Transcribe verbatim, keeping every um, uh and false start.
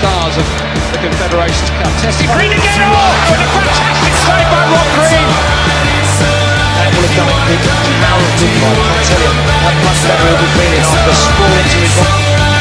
stars of the Confederations Cup. Testing Green again! Oh, and a fantastic save by Rob Green! That will have done it with Malcolm, I can't tell you how much better he'll be feeling after sprawling to his